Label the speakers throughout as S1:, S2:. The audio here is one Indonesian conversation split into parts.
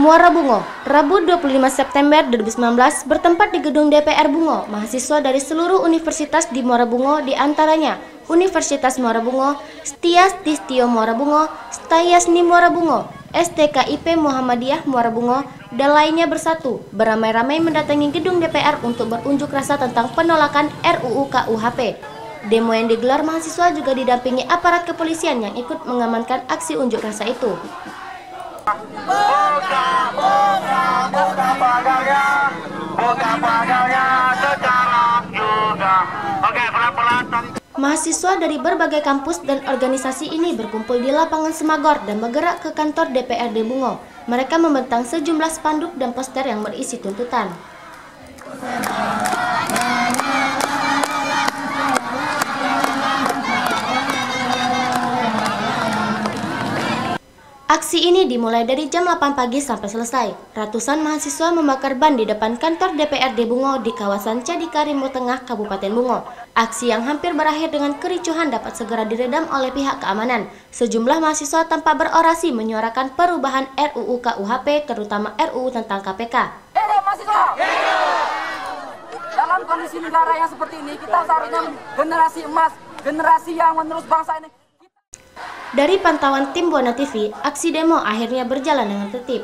S1: Muara Bungo, Rabu 25 September 2019 bertempat di gedung DPR Bungo. Mahasiswa dari seluruh universitas di Muara Bungo, diantaranya Universitas Muara Bungo, Stias Distio Muara Bungo, Stayasni Muara Bungo, STKIP Muhammadiyah Muara Bungo, dan lainnya bersatu beramai-ramai mendatangi gedung DPR untuk berunjuk rasa tentang penolakan RUU KUHP. Demo yang digelar mahasiswa juga didampingi aparat kepolisian yang ikut mengamankan aksi unjuk rasa itu.
S2: Buka pagarnya sekarang juga. Oke, pelan-pelan.
S1: Mahasiswa dari berbagai kampus dan organisasi ini berkumpul di lapangan Semagor dan bergerak ke kantor DPRD Bungo. Mereka membentang sejumlah spanduk dan poster yang berisi tuntutan. Aksi ini dimulai dari jam 8 pagi sampai selesai. Ratusan mahasiswa membakar ban di depan kantor DPRD Bungo di kawasan Cadikarimbo Tengah, Kabupaten Bungo. Aksi yang hampir berakhir dengan kericuhan dapat segera diredam oleh pihak keamanan. Sejumlah mahasiswa tanpa berorasi menyuarakan perubahan RUU KUHP, terutama RUU tentang KPK.
S3: Mahasiswa! Dalam kondisi negara yang seperti ini, kita seharusnya generasi emas, generasi yang menerus bangsa ini.
S1: Dari pantauan tim Buana TV, aksi demo akhirnya berjalan dengan tertib.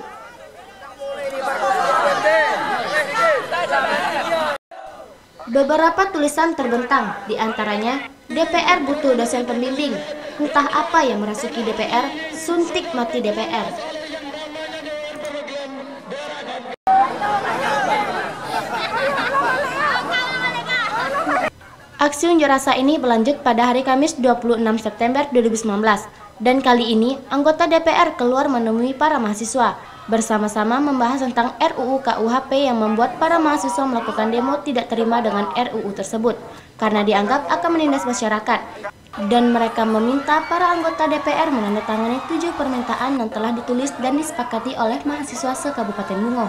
S1: Beberapa tulisan terbentang, diantaranya DPR butuh dosen pembimbing, entah apa yang merasuki DPR, suntik mati DPR. Aksi unjuk rasa ini berlanjut pada hari Kamis 26 September 2019 dan kali ini anggota DPR keluar menemui para mahasiswa bersama-sama membahas tentang RUU KUHP yang membuat para mahasiswa melakukan demo tidak terima dengan RUU tersebut karena dianggap akan menindas masyarakat, dan mereka meminta para anggota DPR menandatangani 7 permintaan yang telah ditulis dan disepakati oleh mahasiswa se-Kabupaten Bungo.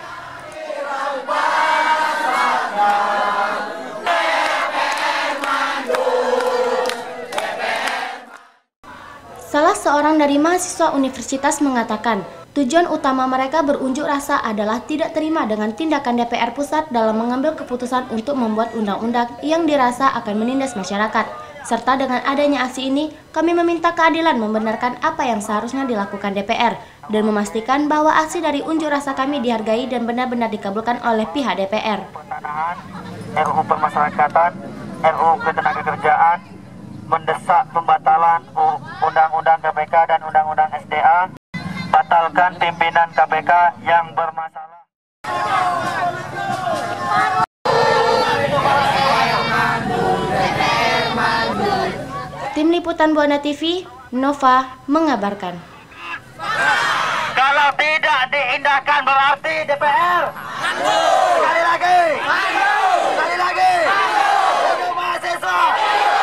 S1: Salah seorang dari mahasiswa universitas mengatakan, tujuan utama mereka berunjuk rasa adalah tidak terima dengan tindakan DPR pusat dalam mengambil keputusan untuk membuat undang-undang yang dirasa akan menindas masyarakat. Serta dengan adanya aksi ini, kami meminta keadilan membenarkan apa yang seharusnya dilakukan DPR dan memastikan bahwa aksi dari unjuk rasa kami dihargai dan benar-benar dikabulkan oleh pihak DPR.
S2: RUU Permasyarakatan, RUU Ketenagakerjaan, mendesak pembatalan Undang-Undang KPK dan Undang-Undang SDA, batalkan pimpinan KPK yang bermasalah.
S1: Tim Liputan Buana TV, Nova mengabarkan.
S2: Kalau tidak diindahkan berarti DPR. Sekali lagi. Sekali lagi. Mahasiswa.